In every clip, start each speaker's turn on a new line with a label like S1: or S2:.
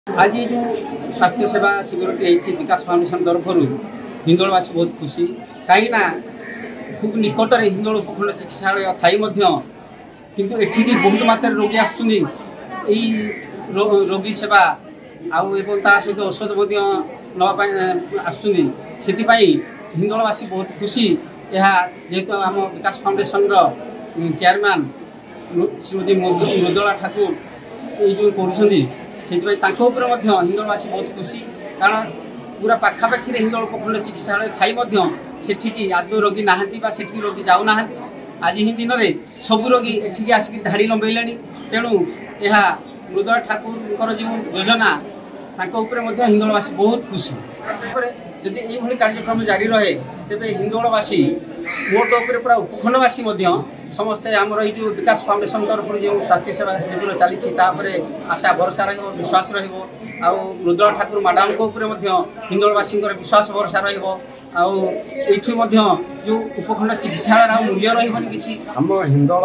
S1: आज जो स्वास्थ्य सेवा शिविर विकास फाउंडेशन तरफ हिंदोलवासी बहुत खुशी कहीं खूब निकट में हिंदोल उपखंड चिकित्सा थी किंतु एठिक बहुत मात्रा रोगी आसुच्च रोगी सेवा सहित औषध नापी आसुच्च हिंदोलवासी बहुत खुशी यह जेहेतु आम विकास फाउंडेशन चेयरमैन श्रीमती मृदुला ठाकुर ये जो कर हिंदोलवासी बहुत खुशी कारण पूरा पाखापाखि हिंदोल उपखंड चिकित्सा थी आदौ रोगी नहांती रोगी जाऊना आज ही दिन में सब रोगी एठिक आसिक धाड़ी लंबेला तेणु यह मृदुला ठाकुर जो योजना हिंदोलवासी बहुत खुशी जदि ये कार्यक्रम जारी रहे तेज हिंदोलवासी मोट उपर पूरा उपखंडवासी समस्ते आमर ये विकास फाउंडेशन तरफ जो स्वास्थ्य सेवा शिविर चली आशा भरोसा विश्वास मृदुला ठाकुर मैडम को हिंदोलवासी विश्वास भरोसा रही जो उपखंड चिकित्सा मूल्य रही किसी
S2: आम हिंदोल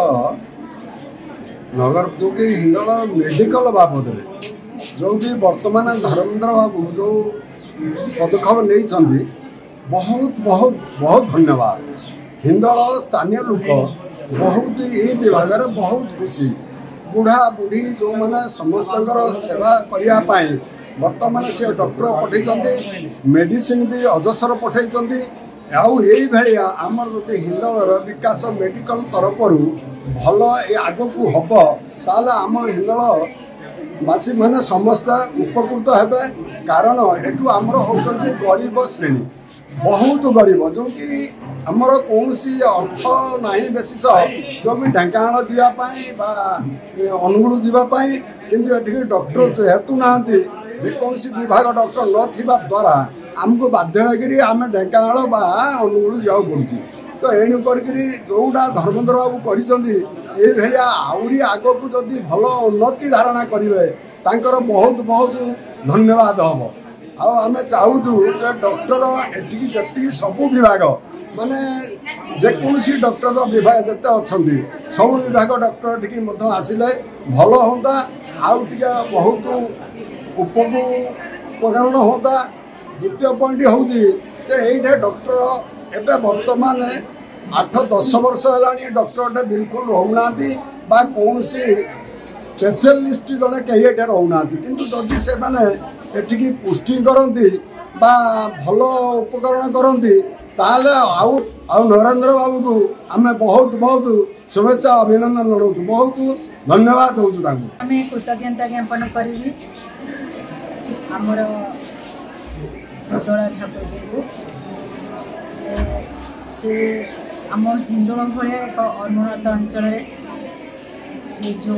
S2: नगर जो कि हिंदोल मेडिकल बाबद जो कि वर्तमान धर्मेंद्र बाबू जो पदक्षेप नहीं बहुत बहुत बहुत धन्यवाद। हिंदोल स्थानीय लोक बहुत ये विभाग बहुत खुशी बुढ़ा बुढ़ी जो मैंने समस्त सेवा करने वर्तमान से डॉक्टर पठे मेडिसिन भी अजस्र पठे भाया आमर जो हिंदोल विकास मेडिकल तरफ भल आग को हम ताल आम हिंदोल बासी मैंने समस्त उपकृत हे कारण एठू आमर होती गरीब श्रेणी बहुत गरीब जो कि आमर कौन अर्थ ना बेसी जो भी ढेंकानाल जावाई अनुगुल जावाई किंतु ये डॉक्टर जेहेतु ना जेकोसी विभाग डॉक्टर ना द्वारा आमको बाध्य आम ढेंकानाल अनुगुल जावा पड़ी तो एणुक जोटा धर्मेंद्र बाबू कर आहरी आग को जदि भल उन्नति धारणा करेंगे तांकर बहुत बहुत धन्यवाद हम आम चाहूँ डॉक्टर एटिकी जी सब विभाग माने जेकोसी डॉक्टर विभाग जिते अच्छा सब विभाग डॉक्टर टी आसिले भल होता आउ टे बहुत उपकरण होता। द्वितीय पॉइंट हूँ डॉक्टर एवं वर्तमान 8-10 वर्ष है डॉक्टर बिल्कुल रोना कौन स्पेशलिस्ट जड़े कहीं रोना किंतु जदि से मैंने पुष्टि करती भल उपकरण करती ताले आउ नरेंद्र बाबू को आम बहुत बहुत शुभेच्छा अभिनंदन जनाऊँ बहुत धन्यवाद हूँ
S3: कृतज्ञता ज्ञापन करी आमर मृदुला ठाकुर जी को से आम हिंदोल भाया एक अनुन्नत अंचल से जो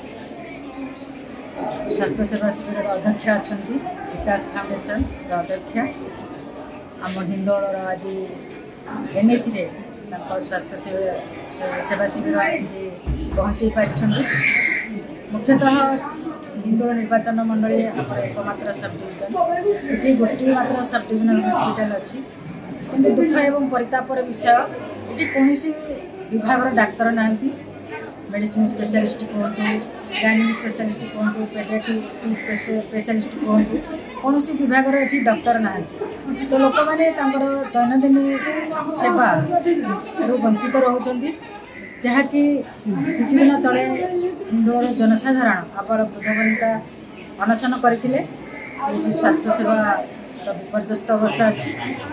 S3: स्वास्थ्य सेवा शिविर अध्यक्ष अच्छा विकास फाउंडेशन अध्यक्ष आम हिंदोल आज एनएसी स्वास्थ्य सेवा शिविर पहुँचे पार्टी मुख्यतः हिंदोल निर्वाचन मंडली एकमात्र सब डिविजन ये गोटे मात्र सब डिविजनल हॉस्पिटल अच्छी कि दुख एवं परितापर विषय ये कौन विभाग डाक्तर ना मेडिसिन स्पेशलिस्ट कहतु गाइनिक स्पेशलिस्ट कहतु पेडियाट्रिक स्पेशलिस्ट कहतु कौन विभाग ये डॉक्टर ना तो लोक मैंने दैनंदिन सेवा वंचित रोचती जहाँकि किसी दिन तले हिंदोल जनसाधारण आपर बुधवनिता अनशन करते स्वास्थ्य सेवा विपर्यस्त अवस्था अच्छी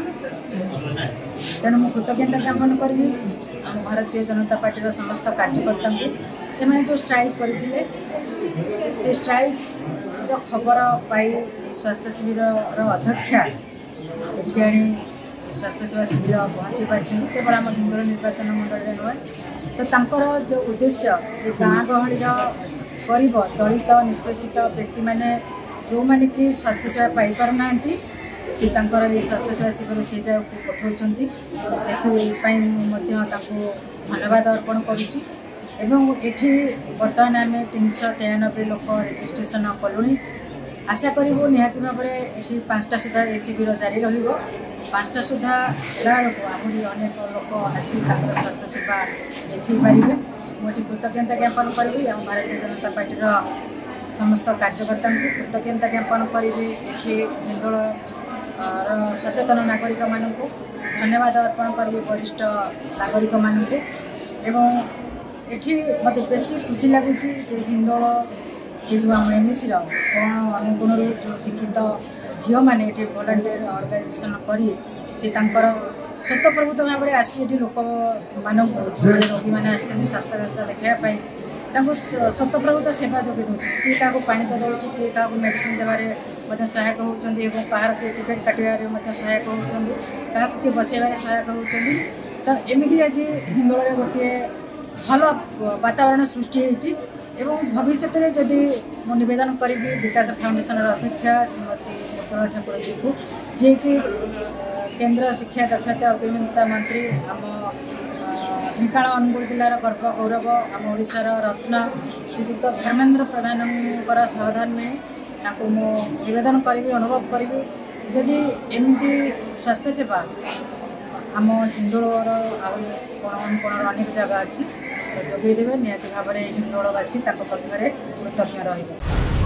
S3: तेणु मुझे कृतज्ञता ज्ञापन करी आम भारतीय जनता पार्टी समस्त कार्यकर्ता से जो स्ट्राइक करते से स्ट्राइक खबर पाई स्वास्थ्य शिविर अध्यक्षा ये स्वास्थ्य सेवा शिविर पहुँची पार्टी केवल आम हिंदोल निर्वाचन मंडल नुहे तो जो उद्देश्य गाँ गहली गरीब दलित निष्पेषित व्यक्ति मैंने जो मैंने कि स्वास्थ्य सेवा पाई पारना ये स्वास्थ्य सेवा शिविर से पठाऊँ से धन्यवाद अर्पण करुँची एठी बर्तमान आम 393 लोक रेजिस्ट्रेशन कलुणी आशा करूँ निहाती भाव में 5टा सुधा ए शिविर जारी रहा सुधा आहरी अनेक लोक आसी स्वास्थ्य सेवा देखी पारे मुझे कृतज्ञता ज्ञापन करी भारतीय जनता पार्टी समस्त कार्यकर्ता कृतज्ञता ज्ञापन करी हिंदोल सचेतन नागरिक मान धन्यवाद अर्पण करी वरिष्ठ नागरिक मान एठी मत बेसी खुशी लगुच हिंदोल ये जो आम एनएसी कोण अनुगुण जो शिक्षित झील मैंने ये भलेंटियर ऑर्गेनाइजेशन करी स्वतःप्रभुत भाव में आसी लोक मानू रोगी मैंने स्वास्थ्य व्यवस्था देखापी स्वतःप्रभुत सेवा जोगे दूसरी किए क्या पानी तो दूसरी किए क्या मेडिसिन देवे सहायक होती कहार किए टिकेट काटे सहायक होती क्या किए बसैबार सहायक होती तो एमती आज हिंदोल गोटे भल वातावरण सृष्टि होती भविष्य में जदि मु नवेदन करी विकास फाउंडेशन अध्यक्ष श्रीमती उत्तोलन ठाकुर जी को जी कि केंद्र शिक्षा दक्षता उद्यमिता मंत्री आम ढेंकानाल अनुगुल जिलार गर्व गौरव आम ओडिशार रत्न श्रीजुक्त धर्मेंद्र प्रधान सावधान में मु नवेदन करी अनुरोध करी जदि एमती स्वास्थ्य सेवा आम हिंदोलर कोण अनेक जगह अच्छी जोगेदेवे निहती भाव में हिंदोलवासी पक्षरे कृतज्ञ रही।